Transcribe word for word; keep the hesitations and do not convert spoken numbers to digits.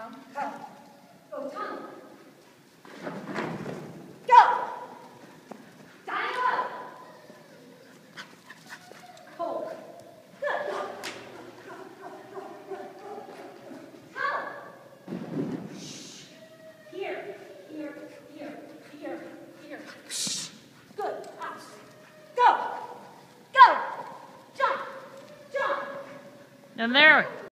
Come, come. Go, Tom. Go! Dial up. Hold. Good. Go. Go, go, go, go, go, go. Tom. Shh. Here, here, here, here, here. Shh. Good. Up. Go. Go. Jump. Jump. And there.